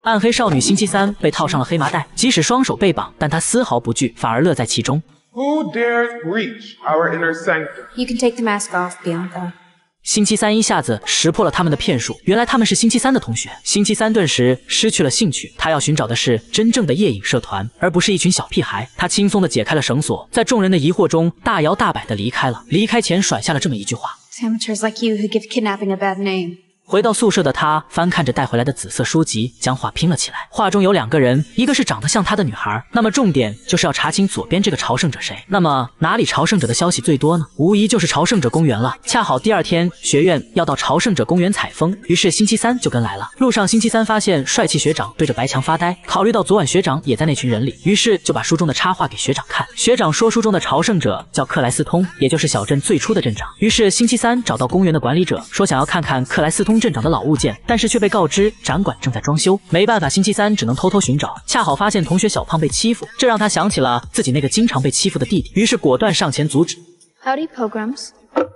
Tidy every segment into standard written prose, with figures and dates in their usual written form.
暗黑少女星期三被套上了黑麻袋，即使双手被绑，但她丝毫不惧，反而乐在其中。 Who dares breach our inner sanctum? You can take the mask off, Bianca. 星期三一下子识破了他们的骗术，原来他们是星期三的同学。星期三顿时失去了兴趣，他要寻找的是真正的夜影社团，而不是一群小屁孩。他轻松地解开了绳索，在众人的疑惑中大摇大摆地离开了。离开前甩下了这么一句话 It's amateurs like you who give kidnapping a bad name. 回到宿舍的他翻看着带回来的紫色书籍，将画拼了起来。画中有2个人，一个是长得像他的女孩，那么重点就是要查清左边这个朝圣者谁。那么哪里朝圣者的消息最多呢？无疑就是朝圣者公园了。恰好第2天学院要到朝圣者公园采风，于是星期三就跟来了。路上星期三发现帅气学长对着白墙发呆，考虑到昨晚学长也在那群人里，于是就把书中的插画给学长看。学长说书中的朝圣者叫克莱斯通，也就是小镇最初的镇长。于是星期三找到公园的管理者，说想要看看克莱斯通镇长的老物件，但是却被告知展馆正在装修。没办法，星期三只能偷偷寻找，恰好发现同学小胖被欺负，这让他想起了自己那个经常被欺负的弟弟，于是果断上前阻止。 Howdy, pilgrims.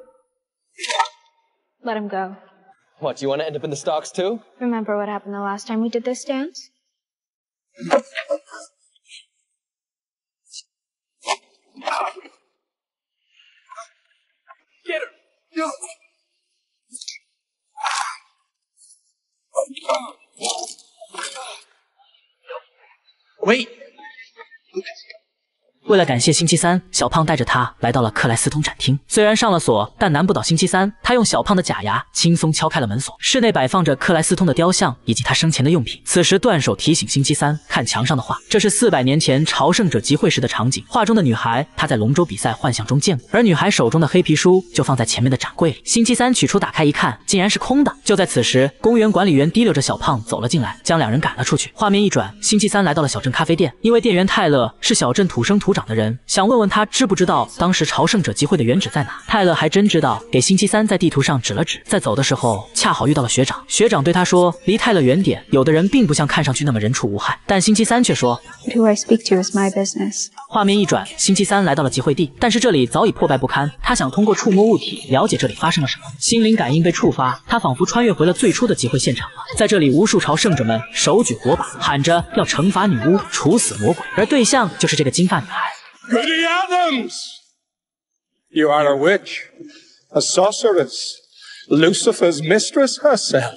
Let him go. What, do you want to end up in the stocks too? Remember what happened the last time we did this dance? Get her! Wait! 为了感谢星期三，小胖带着他来到了克莱斯通展厅。虽然上了锁，但难不倒星期三。他用小胖的假牙轻松敲开了门锁。室内摆放着克莱斯通的雕像以及他生前的用品。此时断手提醒星期三看墙上的画，这是400年前朝圣者集会时的场景。画中的女孩，他在龙舟比赛幻象中见过，而女孩手中的黑皮书就放在前面的展柜里。星期三取出打开一看，竟然是空的。就在此时，公园管理员提溜着小胖走了进来，将2人赶了出去。画面一转，星期三来到了小镇咖啡店，因为店员泰勒是小镇土生土长的人，想问问他知不知道当时朝圣者集会的原址在哪。泰勒还真知道，给星期三在地图上指了指。在走的时候，恰好遇到了学长。学长对他说，离泰勒远点，有的人并不像看上去那么人畜无害。但星期三却说 Who I speak to is my business. 画面一转，星期三来到了集会地，但是这里早已破败不堪。他想通过触摸物体了解这里发生了什么，心灵感应被触发，他仿佛穿越回了最初的集会现场了。在这里，无数朝圣者们手举火把，喊着要惩罚女巫，处死魔鬼，而对象就是这个金发女孩。 Goody Adams! You are a witch, a sorceress, Lucifer's mistress herself.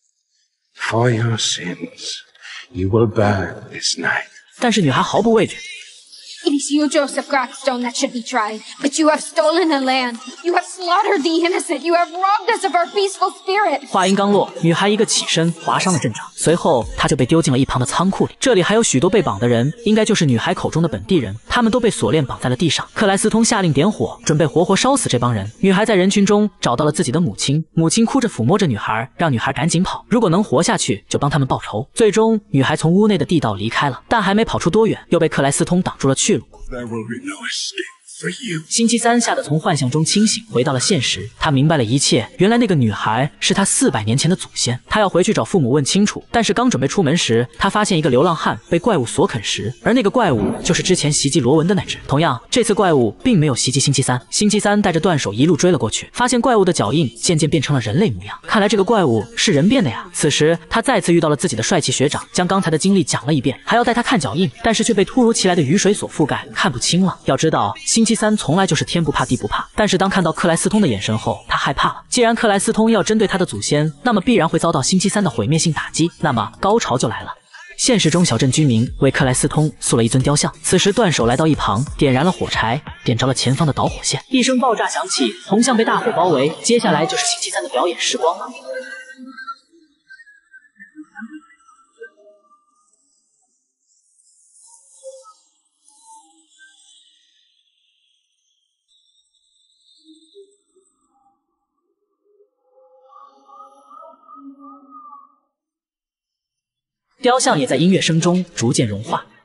For your sins, you will burn this night. 但是女孩毫不畏惧。 It is you, Joseph Crackstone, that should be tried. But you have stolen the land. You have slaughtered the innocent. You have robbed us of our peaceful spirit. 话音刚落，女孩一个起身划伤了镇长，随后她就被丢进了一旁的仓库里。这里还有许多被绑的人，应该就是女孩口中的本地人，他们都被锁链绑在了地上。克莱斯通下令点火，准备活活烧死这帮人。女孩在人群中找到了自己的母亲，母亲哭着抚摸着女孩，让女孩赶紧跑，如果能活下去，就帮他们报仇。最终，女孩从屋内的地道离开了，但还没跑出多远，又被克莱斯通挡住了去路。 There will be no escape for you. 星期三吓得从幻象中清醒，回到了现实。他明白了一切，原来那个女孩是他400年前的祖先。他要回去找父母问清楚，但是刚准备出门时，他发现一个流浪汉被怪物所啃食，而那个怪物就是之前袭击罗文的那只。同样，这次怪物并没有袭击星期三。星期三带着断手一路追了过去，发现怪物的脚印渐渐变成了人类模样。看来这个怪物是人变的呀。此时他再次遇到了自己的帅气学长，将刚才的经历讲了一遍，还要带他看脚印，但是却被突如其来的雨水所覆盖，看不清了。要知道，星期三从来就是天不怕地不怕，但是当看到克莱斯通的眼神后，他害怕了。既然克莱斯通要针对他的祖先，那么必然会遭到星期三的毁灭性打击。那么高潮就来了。现实中，小镇居民为克莱斯通塑了一尊雕像。此时，断手来到一旁，点燃了火柴，点着了前方的导火线。一声爆炸响起，铜像被大火包围。接下来就是星期三的表演时光了。雕像也在音乐声中逐渐融化。